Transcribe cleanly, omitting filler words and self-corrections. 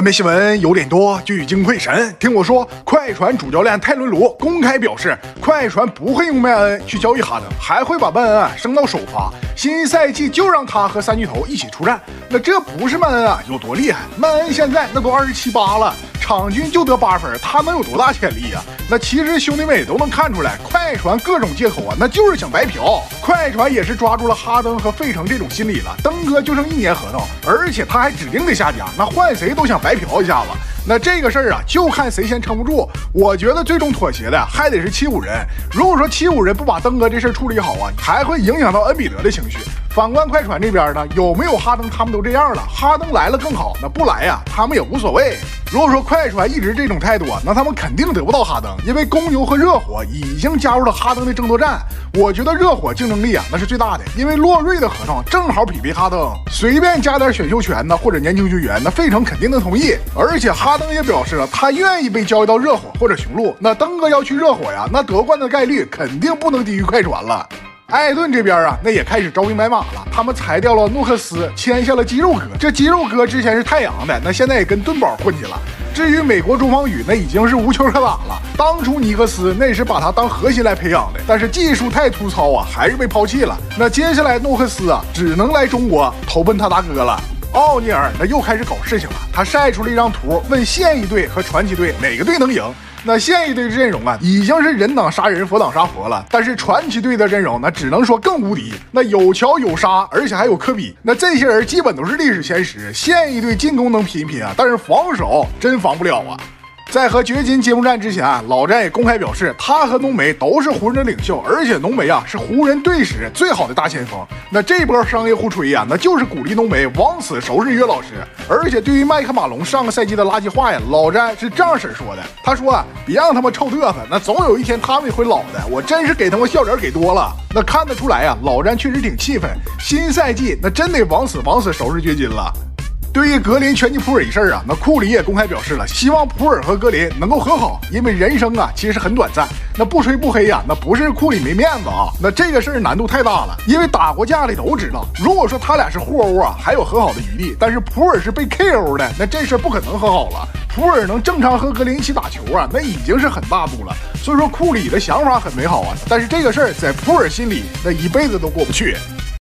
NBA 新闻有点多，聚精会神。听我说，快船主教练泰伦卢公开表示，快船不会用麦恩去交易哈登，还会把麦恩升到首发。新赛季就让他和三巨头一起出战。那这不是麦恩有多厉害？麦恩现在那都27、8了，场均就得8分，他能有多大潜力啊？那其实兄弟们也都能看出来，快船各种借口那就是想白嫖。快船也是抓住了哈登和费城这种心理了，登哥就剩1年合同，而且他还指定得下家，那换谁都想白嫖一下子。那这个事儿就看谁先撑不住。我觉得最终妥协的还得是75人。如果说75人不把登哥这事儿处理好还会影响到恩比德的情绪。反观快船这边呢，有没有哈登他们都这样了，哈登来了更好，那不来他们也无所谓。如果说快船一直这种态度那他们肯定得不到哈登，因为公牛和热火已经加入了哈登的争夺战。我觉得热火竞争力那是最大的，因为洛瑞的合同正好匹配哈登，随便加点选秀权或者年轻球员，那费城肯定能同意。而且哈登也表示了，他愿意被交易到热火或者雄鹿。那登哥要去热火那夺冠的概率肯定不能低于快船了。艾顿这边那也开始招兵买马了，他们裁掉了诺克斯，签下了肌肉哥。这肌肉哥之前是太阳的，那现在也跟顿宝混去了。至于美国中方宇，那已经是无球可打了。当初尼克斯那是把他当核心来培养的，但是技术太粗糙还是被抛弃了。那接下来诺克斯只能来中国投奔他大哥了。奥尼尔那又开始搞事情了，他晒出了一张图，问现役队和传奇队哪个队能赢。那现役队的阵容已经是人挡杀人，佛挡杀佛了，但是传奇队的阵容那只能说更无敌。那有乔有沙，而且还有科比，那这些人基本都是历史前10。现役队进攻能拼一拼但是防守真防不了在和掘金揭幕战之前老詹也公开表示，他和浓眉都是湖人的领袖，而且浓眉是湖人队史最好的大前锋。那这波商业互吹那就是鼓励浓眉往死收拾约老师。而且对于麦克马龙上个赛季的垃圾话老詹是这样式说的，他说别让他们臭嘚瑟，那总有一天他们也会老的，我真是给他们笑脸给多了。那看得出来老詹确实挺气愤，新赛季那真得往死收拾掘金了。对于格林拳击普尔一事那库里也公开表示了，希望普尔和格林能够和好，因为人生其实很短暂。那不吹不黑那不是库里没面子那这个事儿难度太大了，因为打过架的都知道，如果说他俩是互殴还有和好的余地，但是普尔是被 KO 的，那这事儿不可能和好了。普尔能正常和格林一起打球那已经是很大度了。所以说库里的想法很美好但是这个事儿在普尔心里那一辈子都过不去。